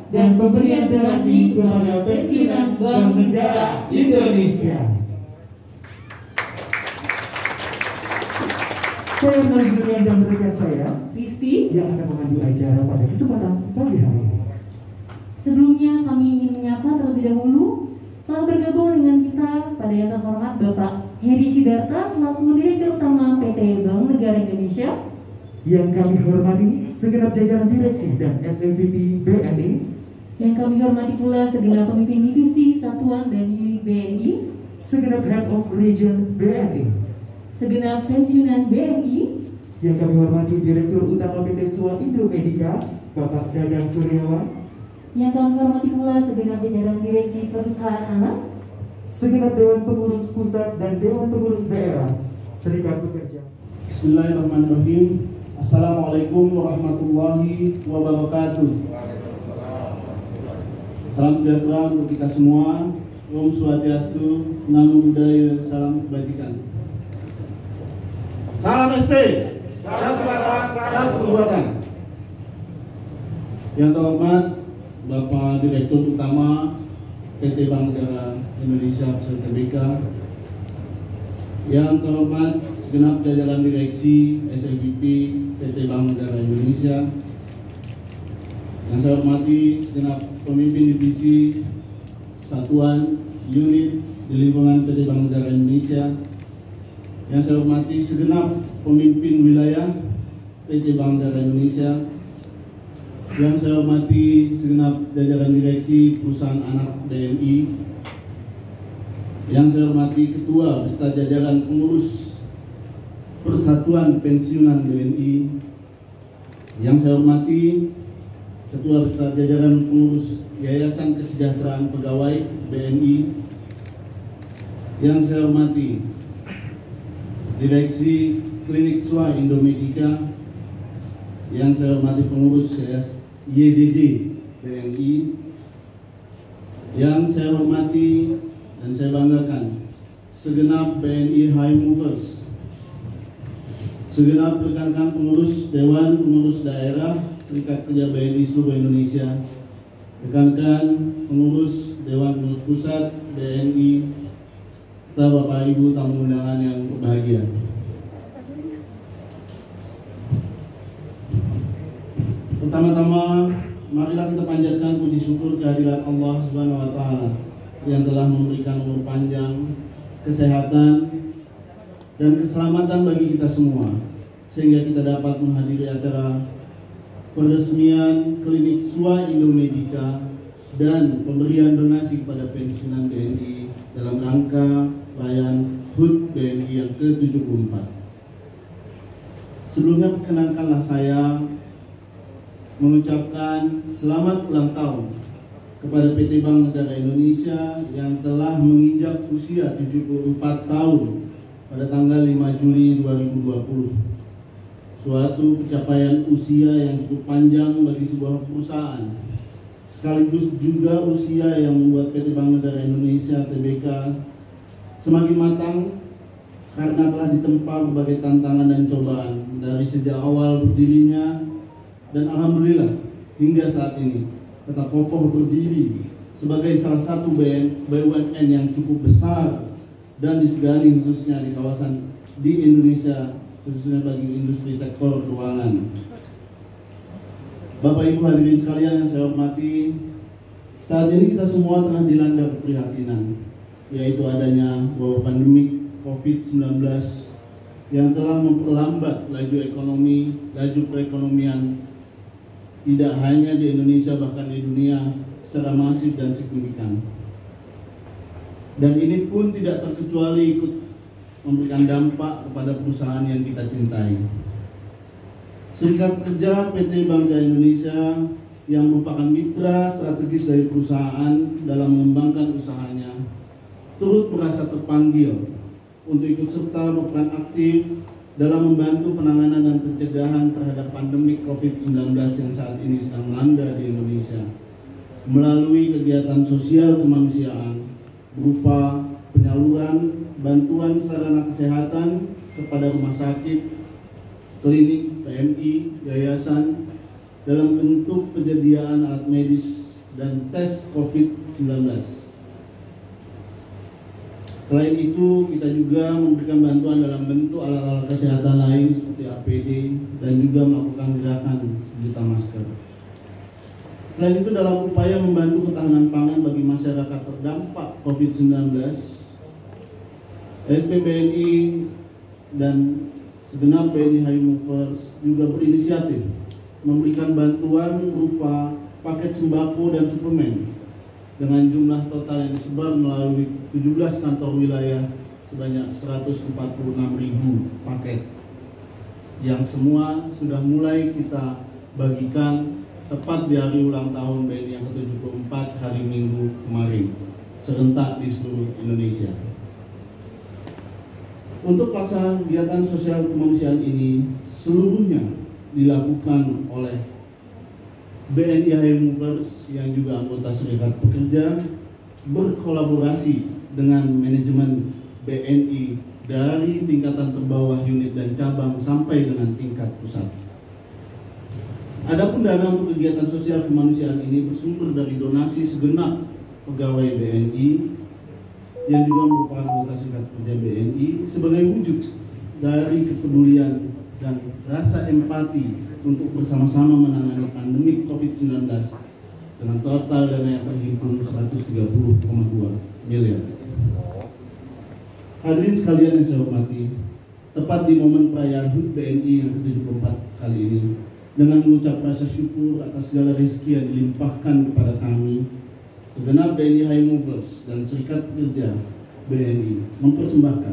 dan pemberian donasi kepada pensiunan Bank Negara Indonesia. Saya Julian dan rekan saya, Risti, yang akan memandu acara pada kesempatan pagi hari ini. Sebelumnya kami ingin menyapa terlebih dahulu telah bergabung dengan kita pada yang terhormat Bapak Heri Sidarta selaku Direktur Utama PT Bank Negara Indonesia. Yang kami hormati segenap jajaran direksi dan SMVP BNI. Yang kami hormati pula segenap pemimpin divisi, satuan dan unit BNI. Segenap Head of Region BNI. Segenap pensiunan BNI. Yang kami hormati Direktur Utama PT SWA Indomedica, Bapak Dadang Suryawan. Yang kami hormati pula segenap jajaran direksi perusahaan anak. Segenap Dewan Pengurus Pusat dan Dewan Pengurus Daerah Serikat Pekerja. Bismillahirrahmanirrahim. Assalamualaikum warahmatullahi wabarakatuh. Salam sejahtera untuk kita semua. Om Swastiastu, Namo Buddhaya, salam kebajikan. Salam SP, satu kata, satu perbuatan. Yang terhormat Bapak Direktur Utama PT Bank Negara Indonesia beserta TBK. Yang terhormat segenap jajaran direksi SLBP PT Bank Negara Indonesia. Yang saya hormati segenap pemimpin divisi, satuan, unit di lingkungan PT Bank Negara Indonesia. Yang saya hormati segenap pemimpin wilayah PT Bank Negara Indonesia. Yang saya hormati segenap jajaran direksi perusahaan anak DNI. Yang saya hormati ketua beserta jajaran pengurus Persatuan Pensiunan BNI. Yang saya hormati ketua beserta jajaran pengurus Yayasan Kesejahteraan Pegawai BNI. Yang saya hormati direksi Klinik SWA Indomedica. Yang saya hormati pengurus YDD BNI. Yang saya hormati dan saya banggakan segenap BNI High Movers, segenap rekan-rekan pengurus Dewan Pengurus Daerah Serikat Kerja BNI seluruh Indonesia, rekan-rekan pengurus Dewan Pengurus Pusat BNI, serta Bapak Ibu tamu undangan yang berbahagia. Pertama-tama, marilah kita panjatkan puji syukur kehadirat Allah Subhanahu wa Ta'ala yang telah memberikan umur panjang, kesehatan, dan keselamatan bagi kita semua, sehingga kita dapat menghadiri acara peresmian Klinik SWA Indomedica dan pemberian donasi kepada pensiunan BNI dalam rangka perayaan HUT BNI yang ke-74. Sebelumnya perkenankanlah saya mengucapkan selamat ulang tahun kepada PT Bank Negara Indonesia yang telah menginjak usia 74 tahun pada tanggal 5 Juli 2020. Suatu pencapaian usia yang cukup panjang bagi sebuah perusahaan, sekaligus juga usia yang membuat PT Bank Negara Indonesia TBK semakin matang karena telah ditempa berbagai tantangan dan cobaan dari sejak awal berdirinya, dan alhamdulillah hingga saat ini tetap kokoh berdiri sebagai salah satu BUMN yang cukup besar dan disegani khususnya di kawasan di Indonesia, khususnya bagi industri sektor keuangan. Bapak Ibu hadirin sekalian yang saya hormati, saat ini kita semua tengah dilanda keprihatinan, yaitu adanya wabah pandemi COVID-19 yang telah memperlambat laju ekonomi, laju perekonomian tidak hanya di Indonesia bahkan di dunia secara masif dan signifikan. Dan ini pun tidak terkecuali ikut memberikan dampak kepada perusahaan yang kita cintai. Serikat Pekerja PT Bank Negara Indonesia yang merupakan mitra strategis dari perusahaan dalam mengembangkan usahanya turut merasa terpanggil untuk ikut serta berperan aktif dalam membantu penanganan dan pencegahan terhadap pandemi COVID-19 yang saat ini sedang melanda di Indonesia melalui kegiatan sosial kemanusiaan berupa penyaluran bantuan sarana kesehatan kepada rumah sakit, klinik, PMI, yayasan dalam bentuk penyediaan alat medis dan tes COVID-19. Selain itu, kita juga memberikan bantuan dalam bentuk alat-alat kesehatan lain seperti APD dan juga melakukan gerakan sejuta masker. Selain itu, dalam upaya membantu ketahanan pangan bagi masyarakat terdampak COVID-19, SPBNI dan segenap BNI High Movers juga berinisiatif memberikan bantuan berupa paket sembako dan suplemen dengan jumlah total yang disebar melalui 17 kantor wilayah sebanyak 146.000 paket yang semua sudah mulai kita bagikan tepat di hari ulang tahun BNI yang ke-74 hari Minggu kemarin serentak di seluruh Indonesia. Untuk pelaksanaan kegiatan sosial kemanusiaan ini seluruhnya dilakukan oleh BNI High Movers yang juga anggota Serikat Pekerja berkolaborasi dengan manajemen BNI dari tingkatan terbawah unit dan cabang sampai dengan tingkat pusat. Adapun dana untuk kegiatan sosial kemanusiaan ini bersumber dari donasi segenap pegawai BNI yang juga merupakan anggota Serikat Pekerja BNI sebagai wujud dari kepedulian dan rasa empati untuk bersama-sama menangani pandemi COVID-19 dengan total dana yang terhimpun 130,2 miliar. Hadirin sekalian yang saya hormati, tepat di momen perayaan HUT BNI yang ke-74 kali ini, dengan mengucap rasa syukur atas segala rezeki yang dilimpahkan kepada kami, segenap BNI High Movers dan Serikat Pekerja BNI mempersembahkan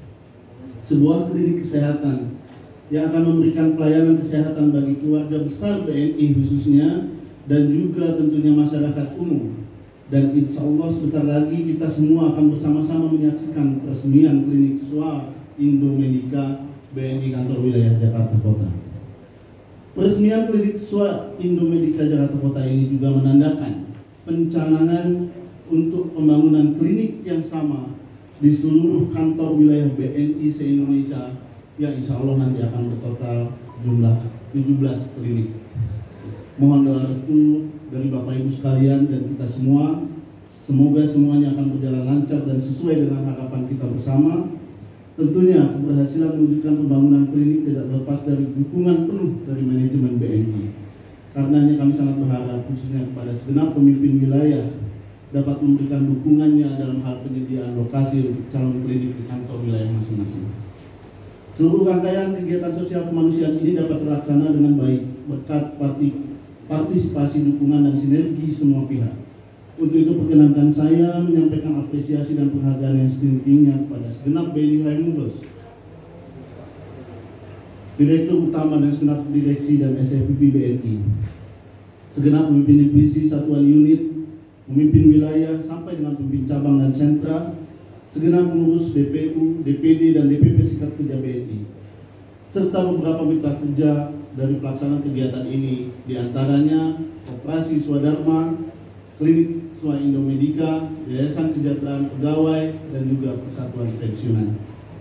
sebuah klinik kesehatan yang akan memberikan pelayanan kesehatan bagi keluarga besar BNI khususnya dan juga tentunya masyarakat umum. Dan insya Allah sebentar lagi kita semua akan bersama-sama menyaksikan peresmian klinik SWA Indomedica BNI kantor wilayah Jakarta Kota. Peresmian klinik SWA Indomedica Jakarta Kota ini juga menandakan pencanangan untuk pembangunan klinik yang sama di seluruh kantor wilayah BNI se-Indonesia yang insya Allah nanti akan bertotal jumlah 17 klinik. Mohon doa restu dari Bapak Ibu sekalian dan kita semua. Semoga semuanya akan berjalan lancar dan sesuai dengan harapan kita bersama. Tentunya keberhasilan mewujudkan pembangunan klinik tidak lepas dari dukungan penuh dari manajemen BNI. Karenanya kami sangat berharap khususnya kepada segenap pemimpin wilayah dapat memberikan dukungannya dalam hal penyediaan lokasi untuk calon klinik di kantor wilayah masing-masing. Seluruh rangkaian kegiatan sosial kemanusiaan ini dapat terlaksana dengan baik berkat partisipasi, dukungan, dan sinergi semua pihak. Untuk itu perkenankan saya menyampaikan apresiasi dan penghargaan yang setinggi-tingginya kepada segenap BNI High Movers, Direktur Utama dan segenap Direksi dan SFPP BNI, segenap pemimpin divisi satuan unit, pemimpin wilayah, sampai dengan pemimpin cabang dan sentra, segenap pengurus DPU, DPD, dan DPP Serikat Pekerja BNI, serta beberapa mitra kerja dari pelaksanaan kegiatan ini, diantaranya Koperasi Swadharma, Klinik SWA Indomedica, Yayasan Kesejahteraan Pegawai, dan juga Persatuan Pensiunan.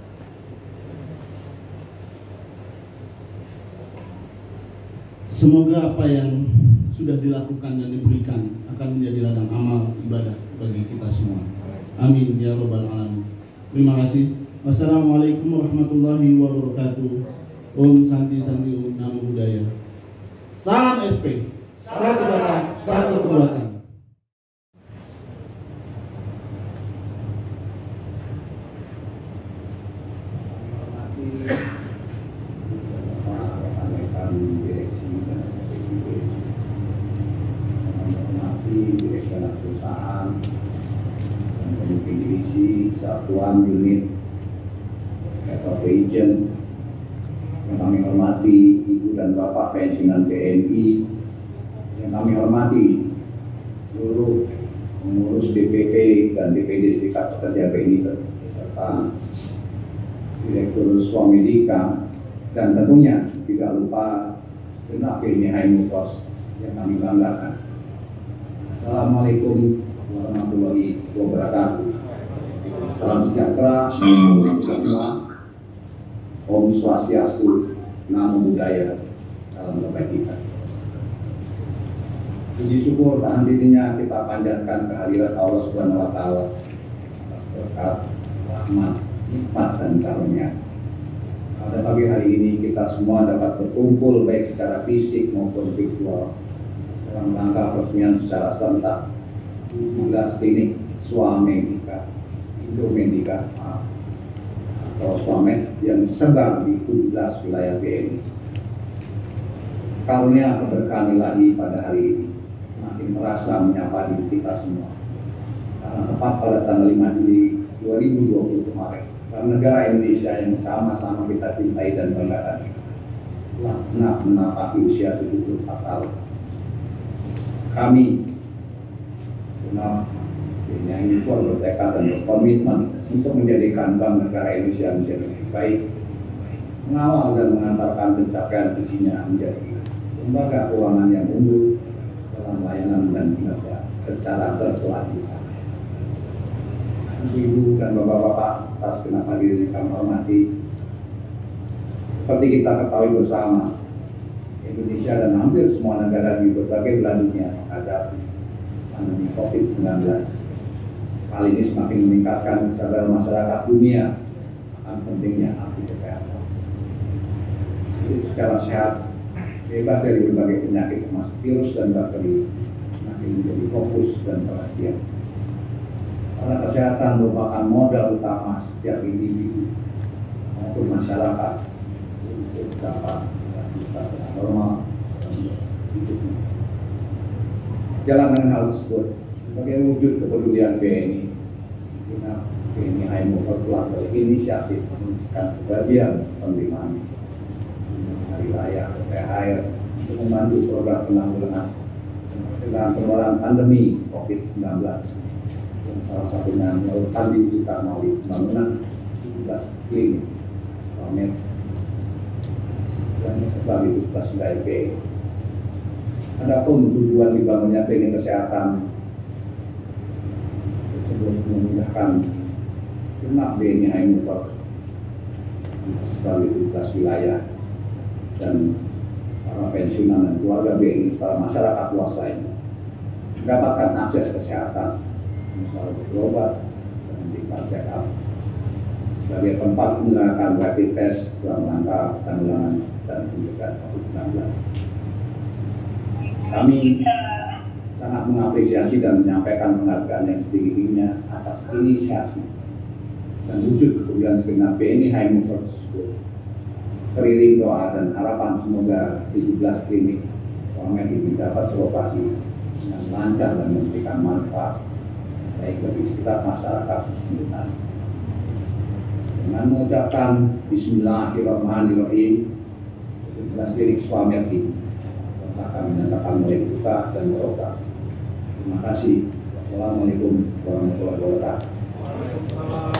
Semoga apa yang sudah dilakukan dan diberikan akan menjadi ladang amal ibadah bagi kita semua. Amin ya rabbal alamin. Terima kasih. Wassalamualaikum warahmatullahi wabarakatuh. Om Santi Santi Om Namo Buddhaya. Salam SP. Satu kata, satu kekuatan. Satuan unit atau agent yang kami hormati, Ibu dan Bapak pensiunan BNI yang kami hormati, seluruh pengurus DPP dan DPD Serikat Pekerja BNI serta Direktur SWA Medica, dan tentunya tidak lupa segenap BNI High Movers yang kami banggakan. Assalamualaikum warahmatullahi wabarakatuh. Salam sejahtera, Om Swastiastu, Namo Buddhaya, salam kebajikan. Puji syukur tak henti-hentinya kita panjatkan kehadirat Allah Subhanahu wa Ta'ala atas berkat, rahmat, nikmat dan karunia. Pada pagi hari ini kita semua dapat berkumpul baik secara fisik maupun virtual dalam rangka peresmian secara serentak 17 klinik Swamedika, Indomedika, atau Swamed yang tersebar di 17 wilayah BNI. Karunia keberkahan ilahi pada hari ini makin merasa menyapa diri kita semua. Karena tepat pada tanggal 5 Juli 2020 kemarin, negara Indonesia yang sama-sama kita cintai dan banggakan telah genap menapaki usia 74 tahun. Kami yang bertekad dan berkomitmen untuk menjadikan Bank Negara Indonesia menjadi lebih baik, mengawal dan mengantarkan pencapaian visinya menjadi lembaga keuangan yang unggul dalam layanan dan kinerja secara berkelanjutan. Ibu dan bapak-bapak atas segenap hadirin yang kami hormati, seperti kita ketahui bersama, Indonesia dan hampir semua negara di berbagai belahan dunia menghadapi pandemi COVID-19. Hal ini semakin meningkatkan kesadaran masyarakat dunia akan pentingnya arti kesehatan. Jadi secara sehat, bebas dari berbagai penyakit termasuk virus dan bakteri, semakin menjadi fokus dan perhatian. Karena kesehatan merupakan modal utama setiap individu maupun masyarakat untuk dapat beraktivitas dengan normal dan hidupnya. Jalan dengan hal tersebut sebagai wujud kepedulian BNI, BNI High-Movers telah berinisiatif menunjukkan sebagian penerimaan hari raya THR untuk membantu program penanggulangan penularan pandemi COVID-19 yang salah satunya menyalurkan diwujudkan melalui pembangunan 17 klinik Swamed yang tersebar di 17 wilayah BNI. Adapun tujuan dibangunnya klinik kesehatan tersebut memudahkan genap BNI High-Movers tersebar di 17 wilayah dan para pensiunan dan keluarga BNI serta masyarakat luas lainnya mendapatkan akses kesehatan, misalnya berobat dan medical check up sebagai tempat menggunakan rapid test dalam rangka penanggulangan dan pencegahan COVID-19. Kami sangat mengapresiasi dan menyampaikan penghargaan yang setinggi-tingginya atas inisiasi dan wujud kepedulian segenap BNI High-Movers tersebut. Teriring doa dan harapan semoga 17 klinik Swamed ini dapat beroperasi dengan lancar dan memberikan manfaat baik bagi sekitar masyarakat sekitar. Dengan mengucapkan Bismillahirrahmanirrahim, 17 klinik Swamed ini akan menyatakan mulai buka dan beroperasi. Terima kasih. Wassalamualaikum warahmatullahi wabarakatuh.